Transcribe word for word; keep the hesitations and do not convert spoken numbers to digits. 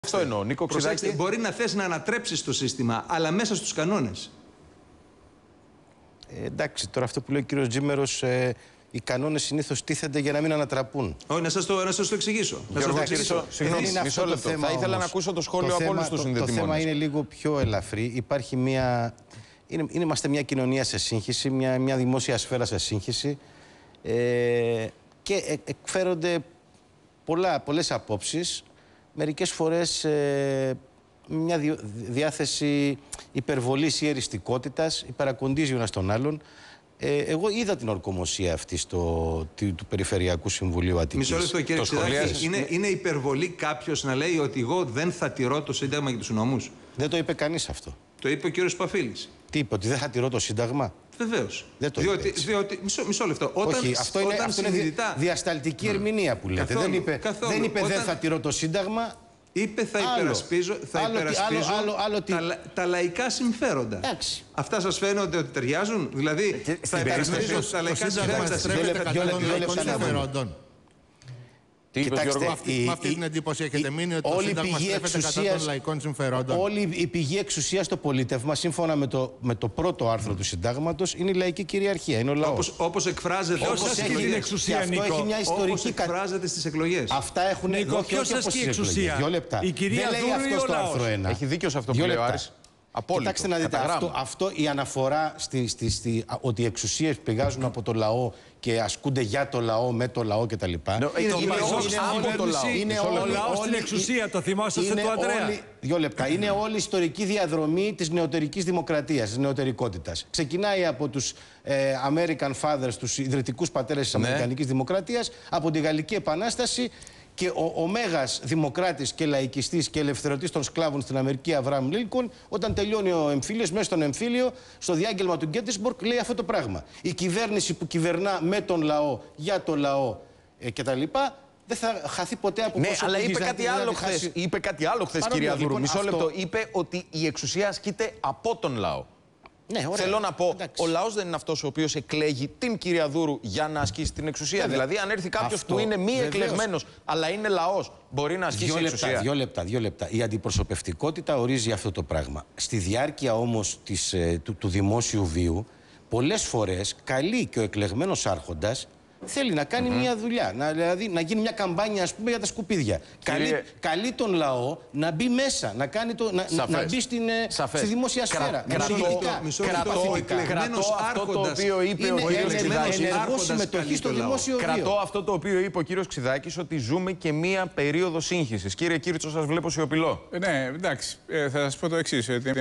Αυτό εννοώ, Νίκο Ξηδάκη. Μπορεί να θες να ανατρέψεις το σύστημα, αλλά μέσα στους κανόνες. Ε, εντάξει, τώρα αυτό που λέει ο κύριος Τζίμερος, ε, οι κανόνες συνήθως τίθενται για να μην ανατραπούν. Όχι, να σας το, να σας το εξηγήσω. Να σας το εξηγήσω. Συγγνώμη, μισό λεπτό. Θα ήθελα όμως να ακούσω το σχόλιο από όλους τους συνδετημόνες. Το θέμα είναι λίγο πιο ελαφρύ. Υπάρχει μια... Είναι, είμαστε μια κοινωνία σε σύγχυση, μια, μια δημόσια σφαίρα σε σύγχυση ε, και ε, εκφέρονται πολλά, πολλές απόψεις, μερικές φορές ε, μια δι, διάθεση υπερβολής ή εριστικότητας, υπερακοντίζει ο ένας τον άλλον. Ε, εγώ είδα την ορκομοσία αυτή στο, του, του Περιφερειακού Συμβουλίου Αττικής. Μισό λεπτό, κύριε Ξηδάκη. Είναι, είναι υπερβολή κάποιος να λέει ότι εγώ δεν θα τηρώ το Σύνταγμα και τους νόμους? Δεν το είπε κανείς αυτό. Το είπε ο κύριος Παφίλης. Τι είπε, ότι δεν θα τηρώ το Σύνταγμα? Βεβαίως. Δεν το διότι, είπε διότι, μισό, μισό λεπτό. Όταν, Όχι, αυτό είναι, όταν αυτό συνειδητά... είναι διασταλτική ερμηνεία που λέτε. Καθόλου, δεν είπε, καθόλου. δεν, είπε Όταν... δεν θα τηρώ το Σύνταγμα. Είπε θα άλλο. υπερασπίζω, θα άλλο, υπερασπίζω άλλο, άλλο, άλλο, τα, άλλο, τα λαϊκά συμφέροντα. Εντάξει. Αυτά σας φαίνονται ότι ταιριάζουν? Δηλαδή και, θα υπερασπίζω τα λαϊκά συμφέροντα. Τι είπε, Γιώργο? Με αυτή την εντύπωση έχετε μείνει ότι το Σύνταγμα στρέφεται κατά των λαϊκών συμφερόντων? Όλη η πηγή εξουσίας στο πολίτευμα, σύμφωνα με το, με το πρώτο άρθρο mm. του Συντάγματος, είναι η λαϊκή κυριαρχία, είναι ο λαός. Όπως, όπως εκφράζεται όπως έχει την εξουσία, αυτό Νίκο. Έχει μια ιστορική... Όπως εκφράζεται στις εκλογές. Αυτά έχουν... Νίκο, ποιος ασκεί εξουσία? Δύο λεπτά. Η κυρία Δεν λέει αυτό στο άρθρο ένα. Έχει δίκιο σε αυτό που λέει ο Άρης. Απόλυτο. Κοιτάξτε να δείτε, αυτό, αυτό η αναφορά στη, στη, στη, ότι οι εξουσίες πηγάζουν από το λαό και ασκούνται για το λαό, με το λαό κτλ. No, είναι από το λαό. Είναι ο λαός στην εξουσία, το θυμόσαστε του Ανδρέα. Δύο λεπτά. Είναι όλη η ιστορική διαδρομή της νεωτερικής δημοκρατίας, της νεωτερικότητας. Ξεκινάει από τους ε, American Fathers, τους ιδρυτικούς πατέρες της ναι. Αμερικανικής Δημοκρατίας, από τη Γαλλική Επανάσταση. Και ο, ο μέγας δημοκράτης και λαϊκιστής και ελευθερωτής των σκλάβων στην Αμερική, Αβραάμ Λίνκολν, όταν τελειώνει ο εμφύλιος, μέσα στον εμφύλιο, στο διάγγελμα του Γκέτισμπορκ, λέει αυτό το πράγμα. Η κυβέρνηση που κυβερνά με τον λαό, για τον λαό ε, κτλ., δεν θα χαθεί ποτέ από ναι, πόσο αλλά είπε να, κάτι, να, άλλο να χθες, χάσει... είπε κάτι άλλο χθες, κυρία Δούρου. Λοιπόν, Μισό αυτό... λεπτό. Είπε ότι η εξουσία ασκείται από τον λαό. Ναι, ωραία. Θέλω να πω, εντάξει. ο λαός δεν είναι αυτός ο οποίος εκλέγει την κυρία Δούρου για να ασκήσει την εξουσία. Βέβαια. Δηλαδή, αν έρθει κάποιος που είναι μη εκλεγμένος, αλλά είναι λαός, μπορεί να ασκήσει δύο την λεπτά, εξουσία. Δύο λεπτά, δύο λεπτά. Η αντιπροσωπευτικότητα ορίζει αυτό το πράγμα. Στη διάρκεια όμως της, του, του δημόσιου βίου, πολλές φορές καλεί και ο εκλεγμένος άρχοντας θέλει να κάνει mm-hmm. μια δουλειά, να, δηλαδή να γίνει μια καμπάνια, ας πούμε, για τα σκουπίδια. Κύριε... Καλεί, καλεί τον λαό να μπει μέσα, να, κάνει το, να, να μπει στην, στη δημόσια σφαίρα. Κρατώ αυτό το οποίο είπε ο κύριος Ξηδάκης. Ενεργό συμμετοχή στο δημόσιο βίο. Κρατώ αυτό το οποίο είπε ο κύριος Ξηδάκης, ότι ζούμε και μία περίοδο σύγχυσης. Κύριε Κίρτσο, σας βλέπω σιωπηλό. Ναι, εντάξει, θα σας πω το εξής.